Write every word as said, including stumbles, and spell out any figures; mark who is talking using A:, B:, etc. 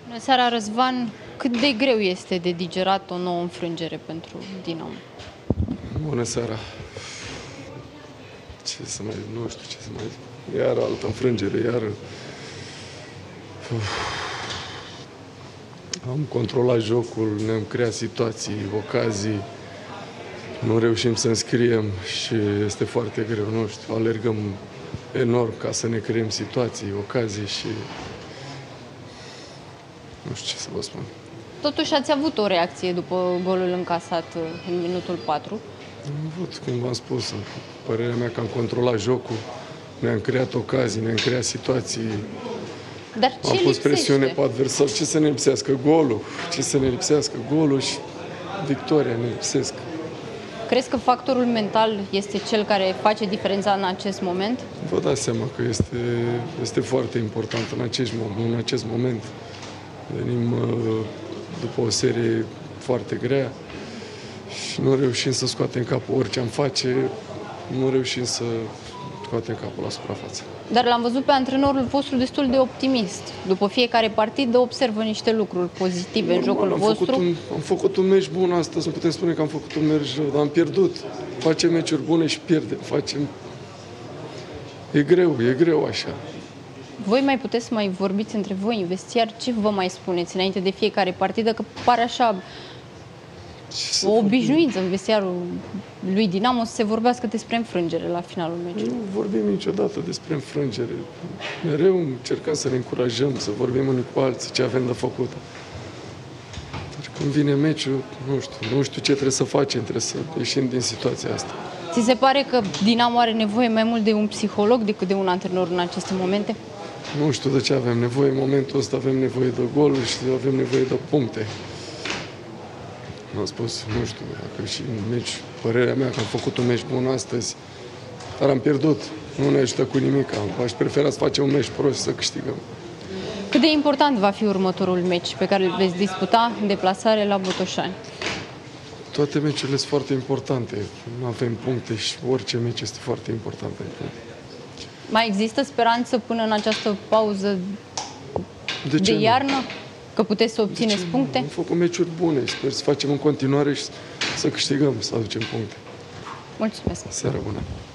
A: Bună seara, Răzvan! Cât de greu este de digerat o nouă înfrângere pentru Dinamo?
B: Bună seara! Ce să mai... nu știu ce să mai zic. Iar altă înfrângere, iar... Uf. Am controlat jocul, ne-am creat situații, ocazii. Nu reușim să înscriem și este foarte greu, nu știu, alergăm enorm ca să ne creăm situații, ocazii și... nu știu ce să vă spun.
A: Totuși ați avut o reacție după golul încasat în minutul patru?
B: Am avut, cum v-am spus, părerea mea că am controlat jocul, ne-am creat ocazii, ne-am creat situații.
A: Dar ce
B: am pus
A: lipsește?
B: presiune pe adversar. Ce să ne lipsească? Golul. Ce să ne lipsească? Golul și victoria ne lipsesc.
A: Crezi că factorul mental este cel care face diferența în acest moment?
B: Vă dați seama că este, este foarte important în acest, în acest moment. Venim după o serie foarte grea și nu reușim să scoatem capul. Orice am face, nu reușim să scoatem capul la suprafață.
A: Dar l-am văzut pe antrenorul vostru destul de optimist. După fiecare partidă observă niște lucruri pozitive în jocul
B: am
A: vostru.
B: Făcut un, am făcut un meci bun astăzi, nu putem spune că am făcut un meci rău, dar am pierdut. Facem meciuri bune și pierdem. Facem... E greu, e greu așa.
A: Voi mai puteți să mai vorbiți între voi în vestiar? Ce vă mai spuneți înainte de fiecare partidă? Că pare așa o obișnuință în vestiarul lui Dinamo să se vorbească despre înfrângere la finalul meciului.
B: Nu vorbim niciodată despre înfrângere. Mereu încercăm să ne încurajăm, să vorbim unii cu alții ce avem de făcut. Dar când vine meciul, nu știu, nu știu ce trebuie să facem, trebuie să ieșim din situația asta.
A: Ți se pare că Dinamo are nevoie mai mult de un psiholog decât de un antrenor în aceste momente?
B: Nu știu de ce avem nevoie. În momentul ăsta avem nevoie de goluri și avem nevoie de puncte. M-am spus, nu știu, dacă și în meci, părerea mea că am făcut un meci bun astăzi, dar am pierdut. Nu ne ajută cu nimic. Aș prefera să facem un meci prost și să câștigăm.
A: Cât de important va fi următorul meci pe care îl veți disputa în deplasare la Botoșani?
B: Toate meciurile sunt foarte importante. Nu avem puncte și orice meci este foarte important pentru noi.
A: Mai există speranță până în această pauză
B: de,
A: de iarnă? Că puteți să obțineți puncte?
B: Am făcut meciuri bune. Sper să facem în continuare și să câștigăm, să aducem puncte.
A: Mulțumesc!
B: Seară bună!